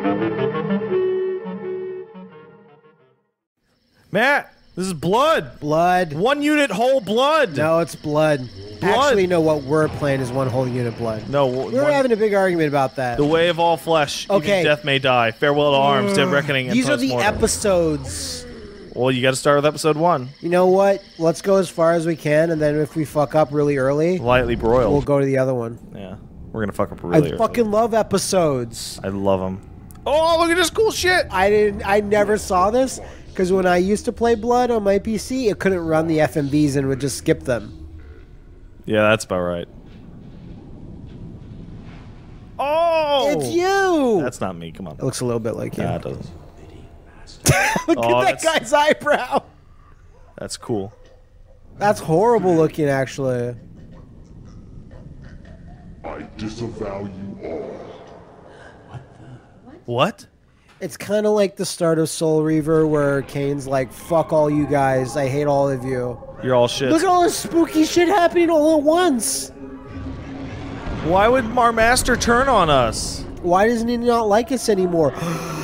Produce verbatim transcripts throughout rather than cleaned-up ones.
Matt, this is blood. Blood. One unit whole blood. No, it's blood. blood. Actually, no, what we're playing is one whole unit blood. No. We were one, having a big argument about that. The way of all flesh. Okay. Even death may die. Farewell to arms. Dead reckoning and These are the post-mortem. episodes. Well, you got to start with episode one. You know what? Let's go as far as we can, and then if we fuck up really early, lightly broiled, we'll go to the other one. Yeah, we're gonna fuck up really I early. fucking love episodes. I love them. Oh, look at this cool shit! I didn't. I never saw this because when I used to play Blood on my P C, it couldn't run the F M Vs and would just skip them. Yeah, that's about right. Oh, it's you. That's not me. Come on. It looks a little bit like you. Nah, it doesn't. Look oh, at that guy's eyebrow. That's cool. That's horrible looking, actually. I disavow you all. What the? What? It's kind of like the start of Soul Reaver where Kane's like, fuck all you guys, I hate all of you. You're all shit. Look at all this spooky shit happening all at once. Why would our master turn on us? Why doesn't he not like us anymore?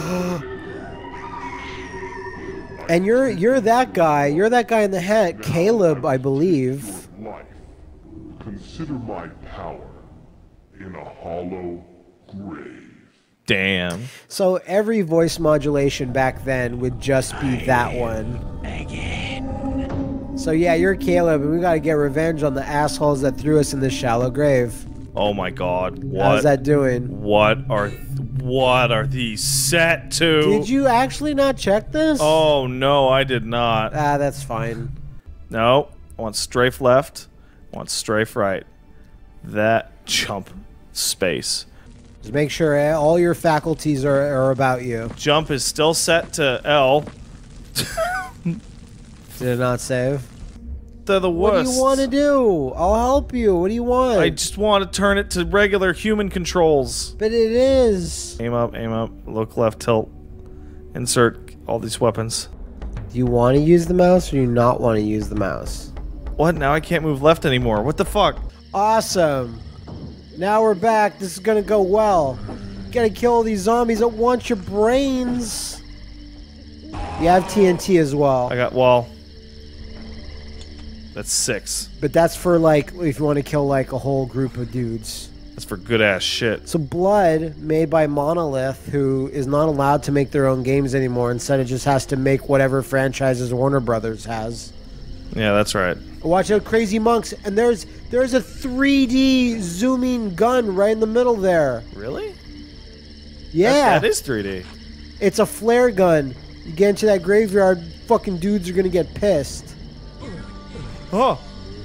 And you're you're that guy. You're that guy in the hat, Caleb, I believe. Life. Consider my power in a hollow grave. Damn. So every voice modulation back then would just be that one. Again. So yeah, you're Caleb, and we gotta get revenge on the assholes that threw us in this shallow grave. Oh my god. What? How's that doing? What are what are these set to? Did you actually not check this? Oh no, I did not. Ah, that's fine. No. I want strafe left. I want strafe right. That jump space. Just make sure all your faculties are, are about you. Jump is still set to L. Did it not save? They're the worst. What do you want to do? I'll help you. What do you want? I just want to turn it to regular human controls. But it is. Aim up, aim up, look left, tilt. Insert all these weapons. Do you want to use the mouse or do you not want to use the mouse? What? Now I can't move left anymore. What the fuck? Awesome. Now we're back. This is going to go well. You gotta kill all these zombies that want your brains. You have T N T as well. I got wall. That's six. But that's for, like, if you want to kill, like, a whole group of dudes. That's for good-ass shit. So Blood, made by Monolith, who is not allowed to make their own games anymore. Instead, it just has to make whatever franchises Warner Brothers has. Yeah, that's right. Watch out, crazy monks. And there's there's a three D zooming gun right in the middle there. Really? Yeah. That, that is three D. It's a flare gun. You get into that graveyard, fucking dudes are gonna get pissed. Oh.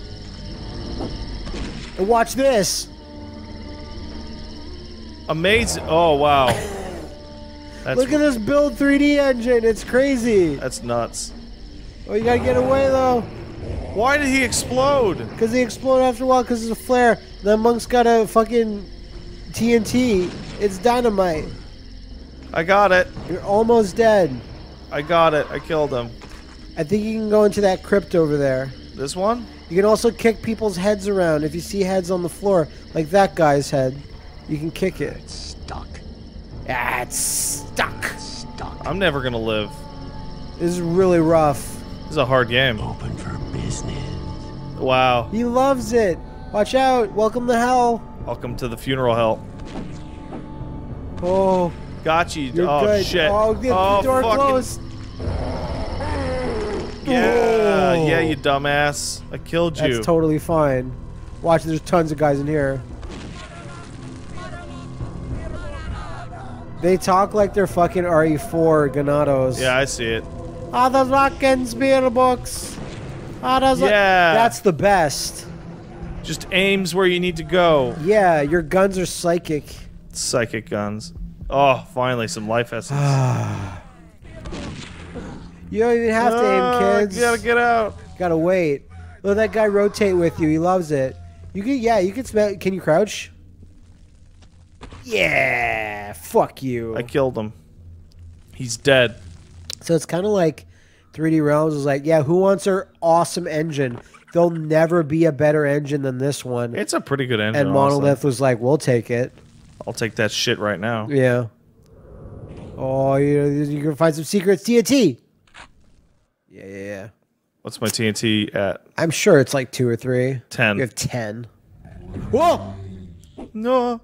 And watch this. Amazing. Oh, wow. That's Look at this build three D engine. It's crazy. That's nuts. Oh, you gotta get away, though. Why did he explode? Because he exploded after a while because it's a flare. The monk's got a fucking T N T. It's dynamite. I got it. You're almost dead. I got it. I killed him. I think you can go into that crypt over there. This one? You can also kick people's heads around. If you see heads on the floor, like that guy's head, you can kick it. It's stuck. Ah, it's stuck. It's stuck. I'm never gonna live. This is really rough. This is a hard game. Open for business. Wow. He loves it. Watch out. Welcome to hell. Welcome to the funeral hell. Oh, Got you. you're Oh, good. shit. Oh, get oh, the door fucking- closed. Yeah. Oh. Yeah, you dumbass. I killed you. That's totally fine. Watch, there's tons of guys in here. They talk like they're fucking R E four Ganados. Yeah, I see it. Ah, the fucking spear books. Ah, that's Yeah. That's the best. Just aims where you need to go. Yeah, your guns are psychic. Psychic guns. Oh, finally, some life essence. You don't even have to Ah, aim, kids. You gotta get out. Gotta wait. Let that guy rotate with you. He loves it. You can, yeah, you can smell. Can you crouch? Yeah, fuck you. I killed him. He's dead. So it's kind of like three D Realms is like, yeah, who wants our awesome engine? There'll never be a better engine than this one. It's a pretty good engine. And Monolith was like, we'll take it. I'll take that shit right now. Yeah. Oh, you you can find some secrets. T N T. Yeah, yeah, yeah. What's my T N T at? I'm sure it's like two or three. Ten. You have ten. Whoa! No.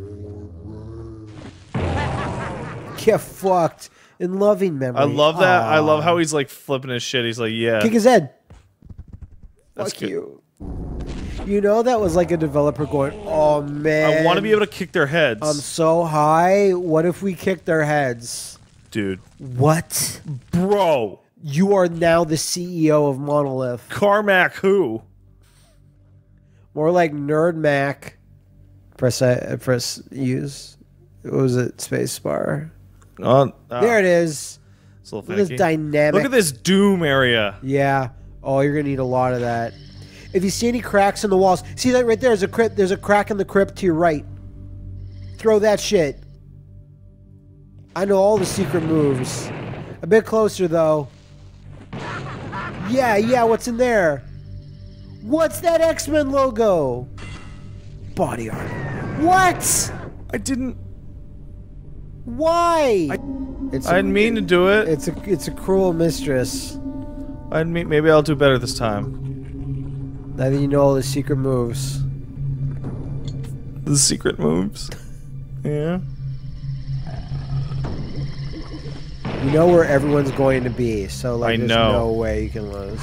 Get fucked in loving memory. I love that. Aww. I love how he's like flipping his shit. He's like, yeah. Kick his head. That's Fuck good. you. You know that was like a developer going, oh man. I want to be able to kick their heads. I'm so high. What if we kick their heads? Dude. What? Bro. You are now the C E O of Monolith. Carmack who? More like Nerd Mac. Press uh, press use. What was it? Spacebar. Oh, uh, There it is. It's a little Look at this finicky. dynamic. Look at this Doom area. Yeah. Oh, you're gonna need a lot of that. If you see any cracks in the walls, see that right there? There's a crypt. There's a crack in the crypt to your right. Throw that shit. I know all the secret moves. A bit closer though. Yeah, yeah. What's in there? What's that X-Men logo? Body armor. What? I didn't. Why? I, it's I didn't mean to do it. It's a it's a cruel mistress. I didn't mean, maybe I'll do better this time. Now that you know all the secret moves. The secret moves. Yeah. You know where everyone's going to be, so like I there's know. no way you can lose.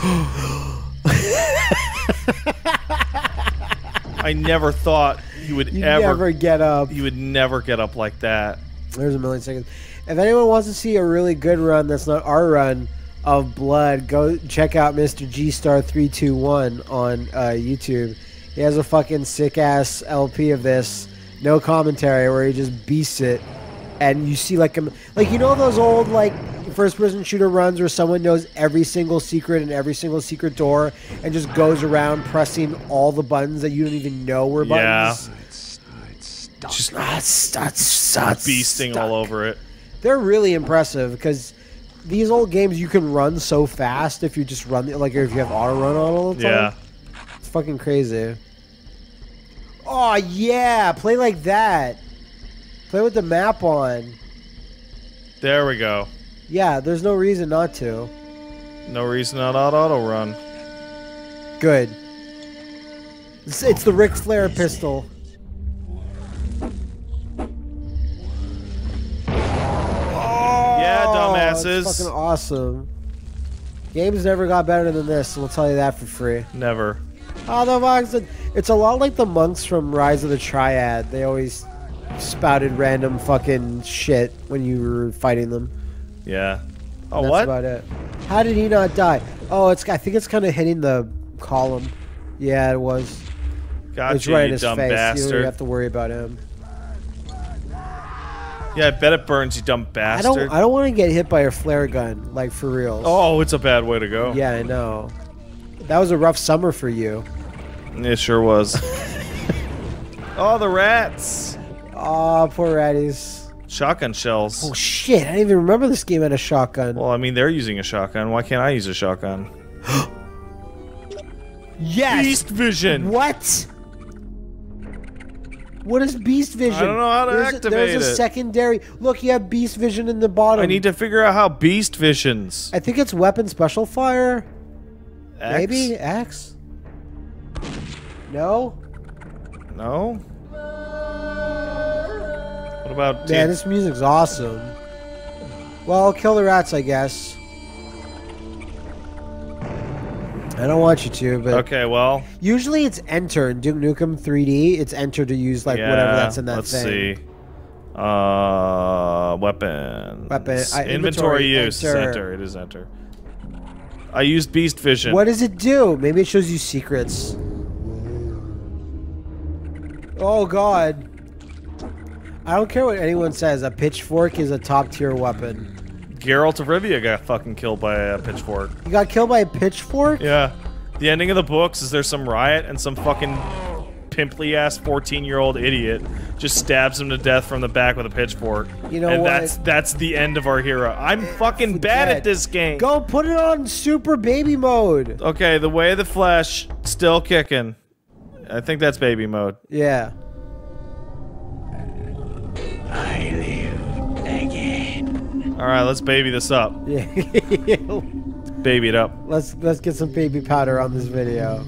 I never thought he would You ever. never get up. He would never get up like that. There's a million seconds. If anyone wants to see a really good run that's not our run of Blood, go check out Mister G Star three two one on uh, YouTube. He has a fucking sick ass L P of this, no commentary, where he just beasts it, and you see like a, like you know those old like first person shooter runs where someone knows every single secret and every single secret door and just goes around pressing all the buttons that you don't even know were buttons. Yeah. Just ah, start, start, Beasting stuck. all over it. They're really impressive because these old games you can run so fast if you just run like if you have auto run on all the time. Yeah. It's fucking crazy. Oh yeah, play like that. Play with the map on. There we go. Yeah, there's no reason not to. No reason not to auto run. Good. It's, it's the Ric Flair pistol. Yeah, Oh, dumbasses. it's fucking awesome. Games never got better than this, we'll tell you that for free. Never. Oh, the monks. It's a lot like the monks from Rise of the Triad. They always spouted random fucking shit when you were fighting them. Yeah. Oh, That's what? about it. How did he not die? Oh, it's. I think it's kind of hitting the column. Yeah, it was. Gotcha, It's right in you his dumb face. You don't bastard. even have to worry about him. Yeah, I bet it burns, you dumb I bastard. don't. I don't want to get hit by a flare gun, like for real. Oh, it's a bad way to go. Yeah, I know. That was a rough summer for you. It sure was. Oh, the rats. Oh, poor ratties. Shotgun shells. Oh shit! I didn't even remember this game had a shotgun. Well, I mean, they're using a shotgun. Why can't I use a shotgun? Yes. Beast vision. What? What is Beast Vision? I don't know how to there's activate a, There's a it. secondary. Look, you have Beast Vision in the bottom. I need to figure out how beast visions. I think it's weapon special fire. X? Maybe X. No. No. What about? Man, this music's awesome. Well, kill the rats, I guess. I don't want you to, but Okay, well. usually it's enter in Duke Nukem three D. It's enter to use like yeah, whatever that's in that let's thing. see. Uh, weapons. Weapon- uh, inventory, inventory, use. enter. Enter. It is enter. I used beast vision. What does it do? Maybe it shows you secrets. Oh god. I don't care what anyone says. A pitchfork is a top tier weapon. Geralt of Rivia got fucking killed by a pitchfork. You got killed by a pitchfork? Yeah. The ending of the books is there's some riot and some fucking pimply ass fourteen year old idiot just stabs him to death from the back with a pitchfork. You know and what? that's that's the end of our hero. I'm fucking bad Forget. at this game. Go put it on super baby mode. Okay, the way of the flesh still kicking. I think that's baby mode. Yeah. I live again. All right, let's baby this up. Yeah. Baby it up. Let's let's get some baby powder on this video.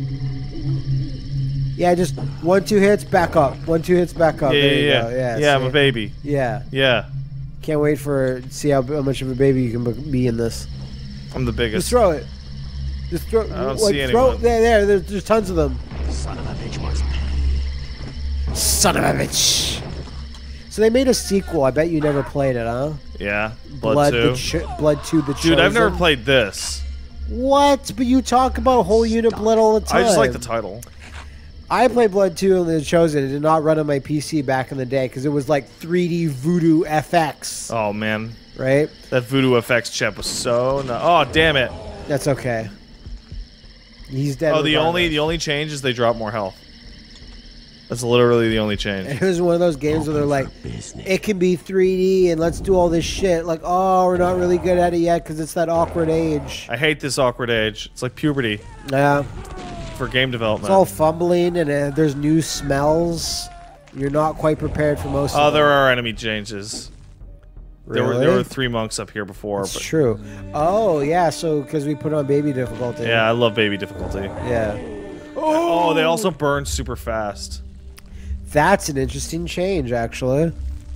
Yeah, just one, two hits, back up. One, two hits, back up. Yeah, there you yeah, go. yeah. Yeah, Yeah, I'm see? a baby. Yeah. Yeah. Can't wait for see how, how much of a baby you can be in this. I'm the biggest. Just throw it. Just throw. I don't like, see throw, anyone. There, there. There's, there's tons of them. Son of a bitch was. Son of a bitch. So they made a sequel. I bet you never played it, huh? Yeah. Blood, two. The Cho- Blood two. The Dude, I've never Chosen. played this. What? But you talk about whole unit Blood all the time. I just like the title. I played Blood two and The Chosen. It did not run on my P C back in the day because it was like three D Voodoo F X. Oh man, Right? that Voodoo F X chip was so. No oh damn it. That's okay. He's dead. Oh, the only regardless. the only change is they drop more health. That's literally the only change. It was one of those games where they're like, it can be three D and let's do all this shit. Like, oh, we're not really good at it yet because it's that awkward age. I hate this awkward age. It's like puberty Yeah. for game development. It's all fumbling and uh, there's new smells. You're not quite prepared for most Oh, of there them. are enemy changes. There were there Really? were three monks up here before. It's But true. Oh, yeah, so because we put on baby difficulty. yeah, I love baby difficulty. Yeah. Oh, they also burn super fast. That's an interesting change, actually.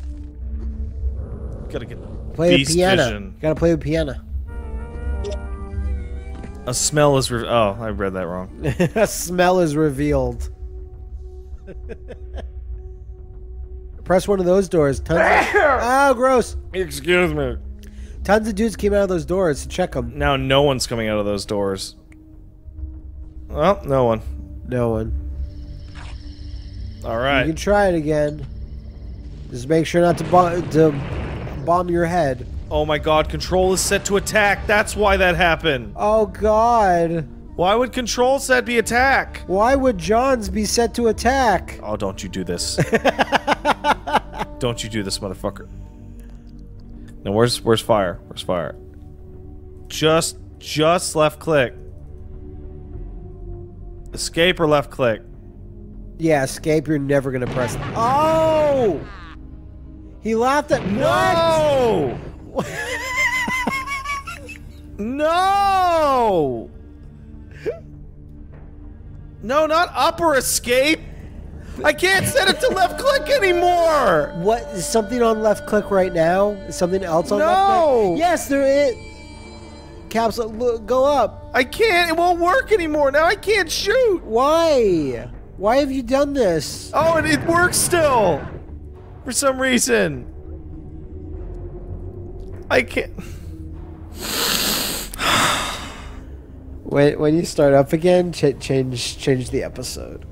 Gotta get Play beast the piano. vision. Gotta play the piano. A smell is. Re oh, I read that wrong. A smell is revealed. Press one of those doors. Tons of, oh, gross. Excuse me. Tons of dudes came out of those doors to check them. Now no one's coming out of those doors. Well, no one. No one. All You right. can try it again. Just make sure not to, bomb to bomb your head. Oh my god, control is set to attack. That's why that happened. Oh, God. Why would control set be attack? Why would Johns be set to attack? Oh, don't you do this. Don't you do this, motherfucker. Now, where's where's fire? Where's fire? Just just left click. Escape or left click? Yeah, escape, you're never gonna press. Oh! He laughed at. No! No! No, not up or escape. I can't set it to left click anymore. What is something on left click right now? Is something else on left No! click? Yes, there is. Caps, look, go up. I can't. It won't work anymore. Now I can't shoot. Why? Why have you done this? Oh, and it works still. For some reason. I can't. When when you start up again, ch change change the episode.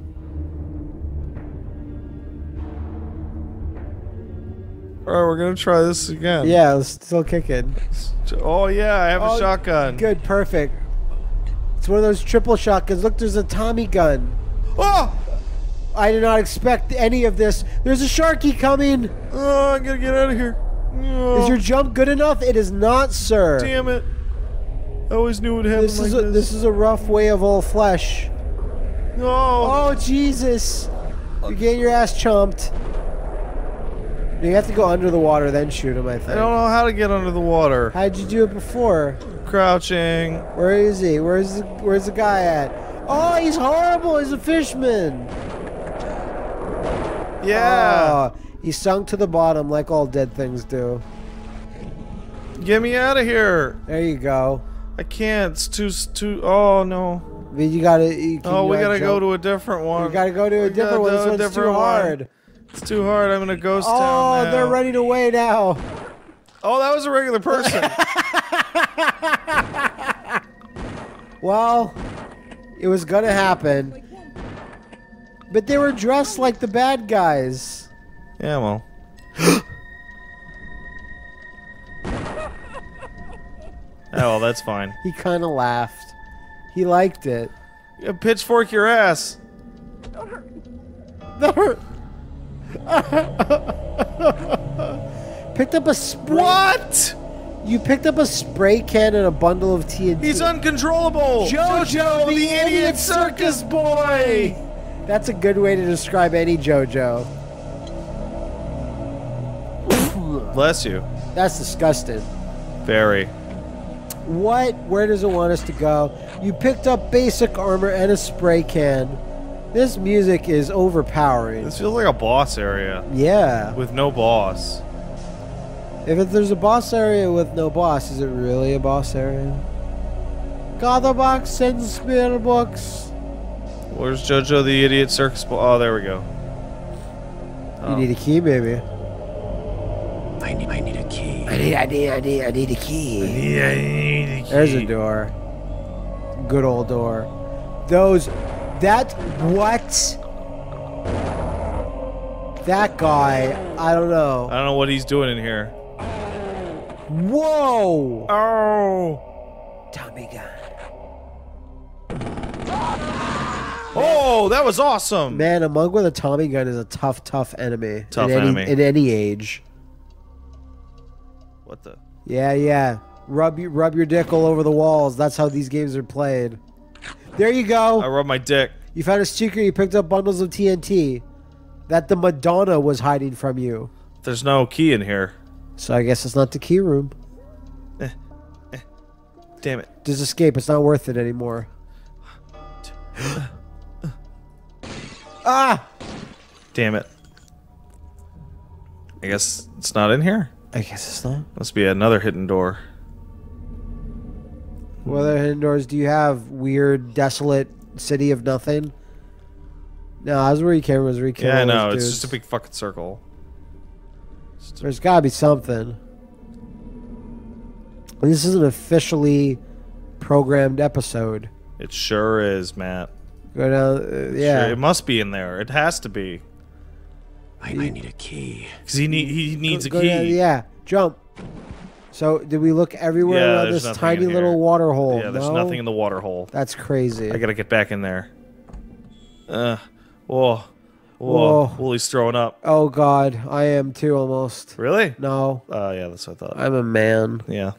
Alright, we're gonna try this again. Yeah, it's still kicking. Oh yeah, I have a Oh, shotgun. Good, perfect. It's one of those triple shotguns. Look, there's a Tommy gun. Oh! I did not expect any of this. There's a Sharky coming. Oh, I gotta get out of here. Oh, Is your jump good enough? It is not, sir. damn it. I always knew it would happen This like is a, this. this is a rough way of all flesh. No. Oh Jesus! You're getting your ass chomped. You have to go under the water, then shoot him. I think. I don't know how to get under the water. How'd you do it before? Crouching. Where is he? Where's the Where's the guy at? Oh, he's horrible. He's a fishman. Yeah. Oh, he sunk to the bottom like all dead things do. Get me out of here. There you go. I can't. It's too. It's too. Oh no. I mean, you gotta. You, Oh, we gotta jump. go to a different one. We gotta go to a We different gotta one. do This a one's too different one. hard. It's too hard. I'm in a ghost Oh, town now. they're running away now. Oh, that was a regular person. Well, it was gonna happen. But they were dressed like the bad guys. Yeah, well. Oh, well, that's fine. He kind of laughed. He liked it. Yeah, pitchfork your ass. Picked up a spray. What? You picked up a spray can and a bundle of T N T. He's uncontrollable. JoJo, the idiot circus boy. That's a good way to describe any JoJo. Bless you. That's disgusting. Very. What? Where does it want us to go? You picked up basic armor and a spray can. This music is overpowering. This feels like a boss area. Yeah. With no boss. If it, there's a boss area with no boss, is it really a boss area? Got the box and spirit books. Where's JoJo the Idiot Circus? Oh, there we go. Oh. You need a key, baby. I need, I need a key. I need, I need, I need, I need a key. Yeah, I need a key. There's a door. Good old door. Those, that, what? That guy, I don't know. I don't know what he's doing in here. Whoa! Oh! Tommy gun. Oh, that was awesome! Man, a monk with a Tommy gun is a tough, tough enemy. Tough in any, enemy. in any age. What the? Yeah, yeah. Rub you, rub your dick all over the walls. That's how these games are played. There you go. I rubbed my dick. You found a secret. You picked up bundles of T N T that the Madonna was hiding from you. There's no key in here. So I guess it's not the key room. Eh, eh. Damn it. Just escape. It's not worth it anymore. Ah! Damn it. I guess it's not in here? I guess it's not. Must be another hidden door. What other hidden doors do you have? Weird, desolate city of nothing? No, I was where you came. Was where you came. Yeah, I know. It's just a big fucking circle. Just a There's gotta be something. This is an officially programmed episode. It sure is, Matt. Go down. Uh, yeah. Sure, it must be in there. It has to be. I, I need a key. Because he, need, he needs Go- a go key. down- yeah. Jump. So, did we look everywhere Yeah, around there's this nothing tiny in little here. water hole? Yeah, there's no? nothing in the water hole. That's crazy. I gotta get back in there. Uh, whoa. Whoa. Whoa. Woolie's throwing up. Oh God, I am too almost. Really? No, Oh, yeah, that's what I thought. I'm a man. Yeah.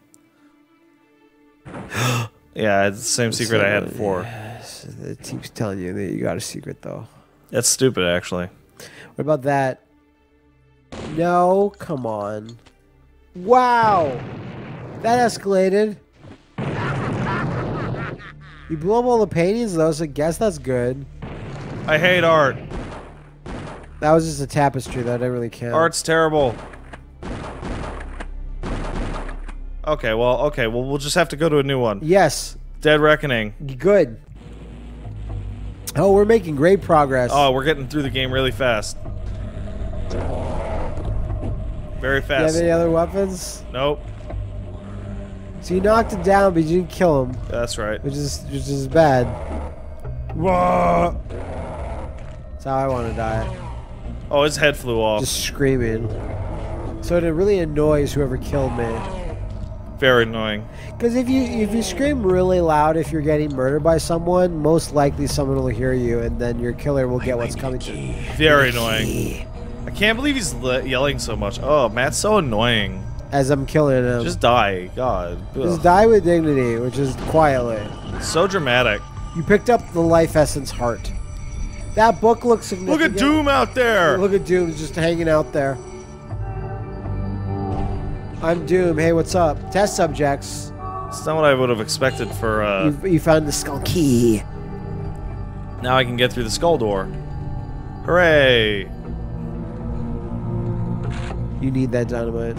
Yeah, it's the same secret I had before. Yes, it keeps telling you that you got a secret though. That's stupid, actually. What about that? No, come on. Wow, that escalated. You blew up all the paintings though, so I guess that's good. I hate art. That was just a tapestry that didn't really count. Art's terrible. Okay, well, okay, well, we'll just have to go to a new one. Yes, Dead Reckoning. good. Oh, we're making great progress. Oh, we're getting through the game really fast. Very Do you have fast. any other weapons? Nope. So you knocked him down, but you didn't kill him, That's right. which is which is bad. Whoa! That's how I want to die. Oh, his head flew off. Just screaming. So it really annoys whoever killed me. Very annoying. Because if you if you scream really loud if you're getting murdered by someone, most likely someone will hear you, and then your killer will get what's coming to you. Very annoying. I can't believe he's le- yelling so much. Oh, Matt's so annoying. As I'm killing him. Just die. God. Just Ugh. die with dignity, which is quietly. So dramatic. You picked up the life essence heart. That book looks Look significant. at Doom out there. Look at Doom just hanging out there. I'm Doom. Hey, what's up? Test subjects. It's not what I would have expected for, uh... You, you found the skull key. Now I can get through the skull door. Hooray! You need that dynamite.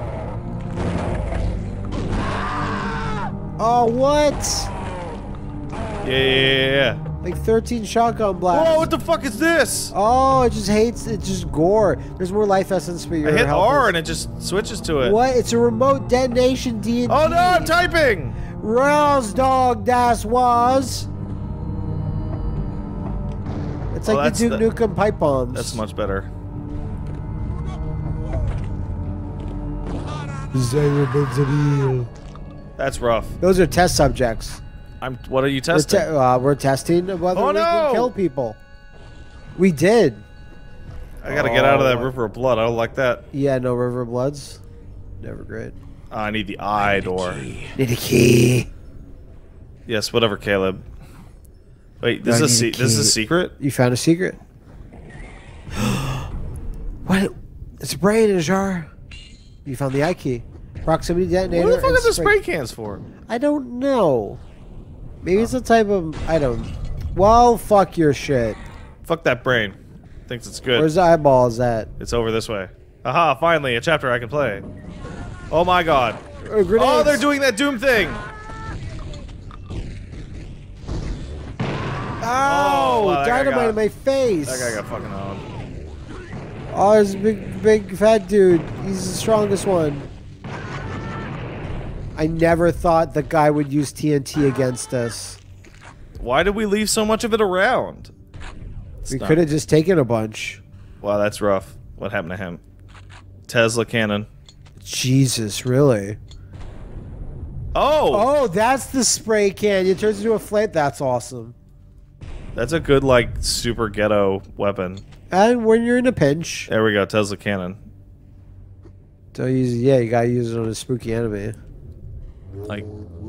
Oh, what? Yeah, yeah, yeah, yeah. Like thirteen shotgun blasts. Whoa, what the fuck is this? Oh, it just hates. It's just gore. There's more life essence for your I hit health R is- and it just switches to it. What? It's a remote detonation D and D. Oh no, I'm typing! Rails dog das was. It's Oh, like the that's Duke the- Nukem pipe bombs. That's much better. That's rough. Those are test subjects. I'm. What are you We're, testing? te- uh, we're testing whether Oh, we no! can kill people. We did. I gotta get out of that Oh. river of blood. I don't like that. Yeah, no river bloods. Never great. Oh, I need the eye door. Need a key. Yes, whatever, Caleb. Wait, this I is a need a se- this is a key. secret. You found a secret. What? It's a brain in a jar. You found the eye key. Proximity detonator. What the fuck and are the spray- spray cans for? I don't know. Maybe it's a type of item. Well, fuck your shit. Fuck that brain. Thinks it's good. Where's the eyeballs at? It's over this way. Aha, finally, a chapter I can play. Oh my god. Oh, grenades. Oh, they're doing that Doom thing! Ow! Oh, wow, that guy Dynamite got- in my face! That guy got fucking on. Oh, there's a big, big fat dude. He's the strongest one. I never thought the guy would use T N T against us. Why did we leave so much of it around? It's We not- could have just taken a bunch. Wow, that's rough. What happened to him? Tesla cannon. Jesus, really? Oh! Oh, that's the spray can. It turns into a flame. That's awesome. That's a good, like, super ghetto weapon. And when you're in a pinch, There we go, Tesla cannon. don't use. Yeah, you gotta use it on a spooky enemy. Like...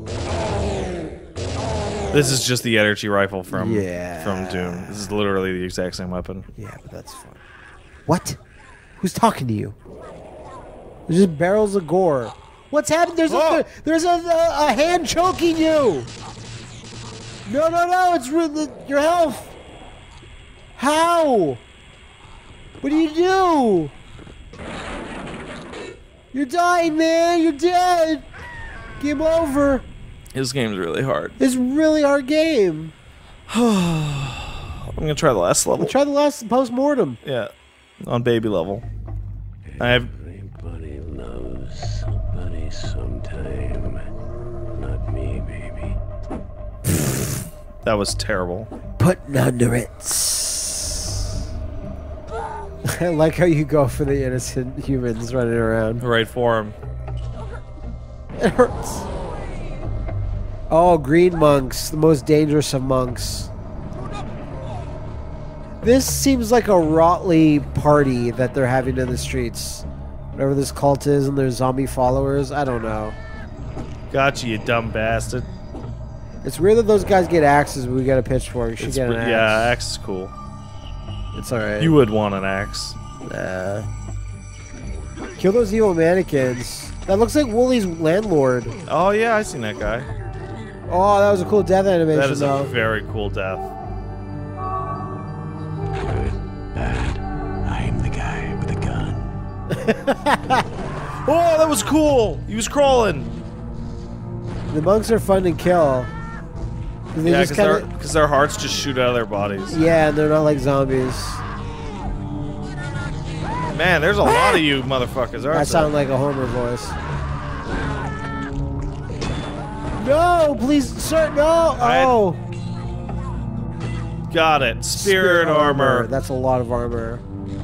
This is just the energy rifle from, Yeah. from Doom. This is literally the exact same weapon. Yeah, but that's fun. What? Who's talking to you? There's just barrels of gore. What's happened? There's Oh! a there's a, a, a hand choking you. No, no, no! It's re- your health. How? What do you do? You're dying, man. You're dead. Game over. This game's really hard. It's a really hard game. I'm gonna try the last level. Try the last post-mortem. Yeah. On baby level. I have... Everybody loves somebody sometime. Not me, baby. That was terrible. Putting under it. I like how you go for the innocent humans running around. Right for him. It hurts. Oh, green monks, the most dangerous of monks. This seems like a Rotley party that they're having in the streets. Whatever this cult is and their zombie followers, I don't know. Gotcha, you dumb bastard. It's weird that those guys get axes, but we got a pitchfork. We should It's get an pre- axe. yeah, axe is cool. It's alright. You would want an axe. Nah. Kill those evil mannequins. That looks like Wooly's landlord. Oh yeah, I seen that guy. Oh, that was a cool death animation, That is though. a very cool death. Good, bad. I'm the guy with a gun. Oh, that was cool! He was crawling! The monks are fun to kill. 'Cause they Yeah, just because their, kinda, 'cause their hearts just shoot out of their bodies. yeah, and they're not like zombies. Man, there's a lot of you motherfuckers, aren't That there? sounded like a Homer voice. No, please, sir, no! I- Oh! Got it. Spirit, armor. That's a lot of armor.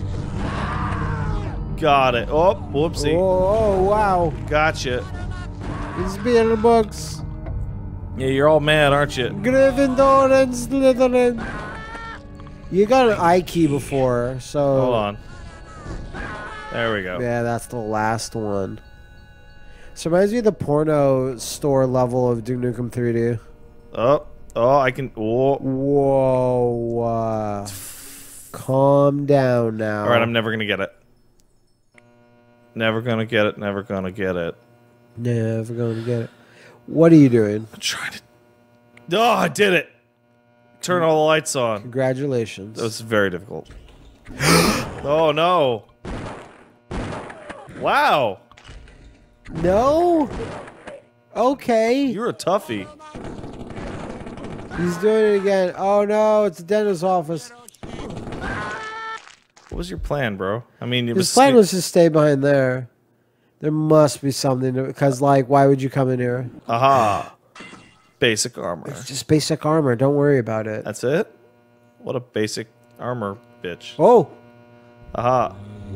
Got it. Oh, whoopsie. Oh, oh wow. Gotcha. It's being the books. Yeah, you're all mad, aren't you? Gryffindor and Slytherin. You got an eye key before, so... Hold on. There we go. Yeah, that's the last one. So reminds me of the porno store level of Duke Nukem three D. Oh, oh, I can. Oh. Whoa. Uh, calm down now. All right, I'm never gonna get it. Never gonna get it. Never gonna get it. Never gonna get it. What are you doing? I'm trying to. Oh, I did it. Turn all the lights on. Congratulations. That was very difficult. Oh no. Wow. No? Okay. You're a toughie. He's doing it again. Oh no, it's the dentist's office. What was your plan, bro? I mean, it His was plan sne- was to stay behind there. There must be something, because, like, why would you come in here? Aha. Basic armor. It's just basic armor. Don't worry about it. That's it? What a basic armor, bitch. Oh! Aha.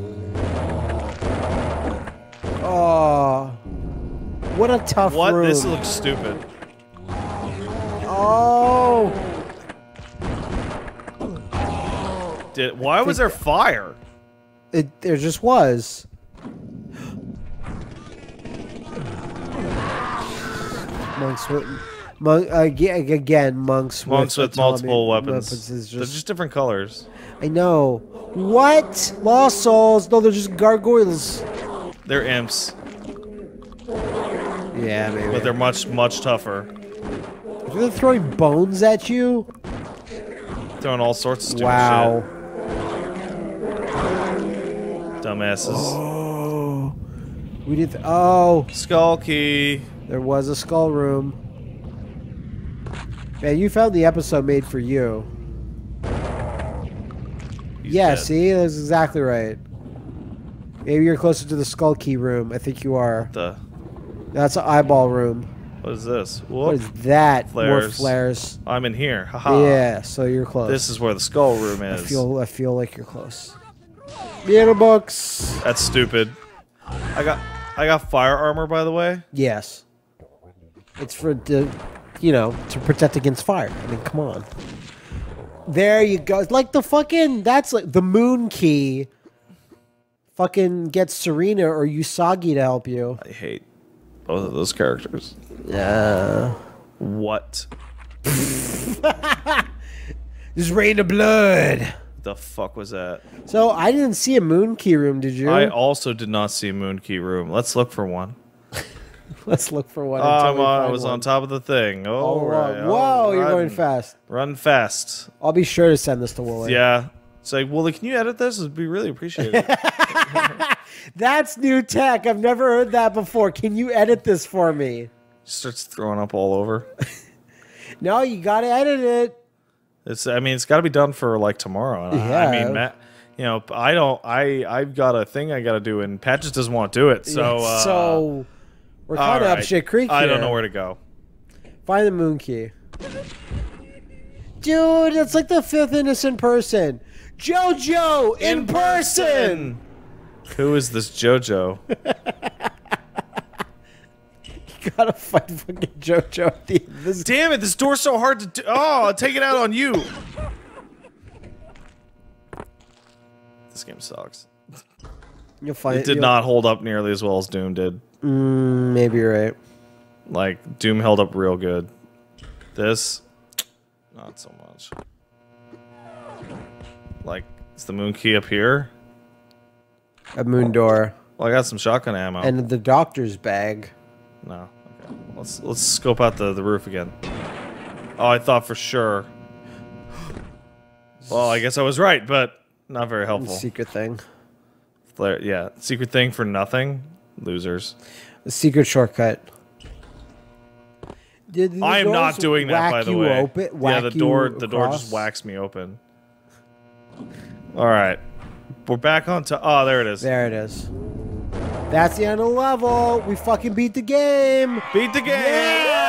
Oh. What a tough What? room. This looks stupid. Oh! Did, why was there fire? It, there just was. Monks with... Monk, uh, ag- again, monks, Monks with, atomic multiple weapons. is They're just, just different colors. I know. What? Lost souls? No, they're just gargoyles. They're imps, Yeah, maybe. but they're much, much tougher. If they're throwing bones at you. Throwing all sorts of stupid Wow. shit. Dumbasses. Oh. We did. Th oh. Skull key. There was a skull room. Man, you found the episode made for you. He's Yeah, dead. see? That's exactly right. Maybe you're closer to the skull key room. I think you are. The That's an eyeball room. what is this? What Whoop. is that? More Flares. flares. I'm in here. Haha. Yeah, so you're close. This is where the skull room I is. feel I feel like you're close. Piano books. That's stupid. I got I got fire armor, by the way. Yes. It's for the, you know, to protect against fire. I mean, come on. There you go. It's like the fucking, that's like the moon key. Fucking gets Serena or Usagi to help you. I hate both of those characters. Yeah. What This rain of blood. the fuck was that? So I didn't see a moon key room, did you? I also did not see a moon key room. Let's look for one. Let's look for one. Oh, until I'm we on, I find was one. on top of the thing. Oh, Oh, right. whoa, Oh, you're run. going fast. Run fast. I'll be sure to send this to Wooly. Yeah. It's like, Wooly, can you edit this? It'd be really appreciated. That's new tech. I've never heard that before. Can you edit this for me? Starts throwing up all over. No, you gotta edit it. It's. I mean, it's got to be done for like tomorrow. And I- I Yeah. mean, Matt. You know, I don't. I I've got a thing I got to do, and Pat just doesn't want to do it. So. Uh, so we're all kind of up right. shit creek here. I don't know where to go. Find the moon key. Dude, it's like the fifth innocent person. JoJo in, person. Who is this JoJo? You gotta fight fucking JoJo at the end of this. Damn it! This door's so hard to. Do. Oh, I'll take it out on you. This game sucks. You'll find It did you'll- not hold up nearly as well as Doom did. Mm, maybe you're right. Like Doom held up real good. This, not so much. Like, is the moon key up here? A moon door Well, I got some shotgun ammo. and the doctor's bag. No. Okay. Let's let's scope out the the roof again. Oh, I thought for sure. Well, I guess I was right, but not very helpful. Secret thing. Flare, yeah, secret thing for nothing. Losers. The secret shortcut. Did the I am not doors doing that, by whack the you way. Open, yeah, whack the you door the door across? just whacks me open. All right, we're back on to. Oh, there it is. There it is. That's the end of the level. We fucking beat the game. Beat the game. Yeah!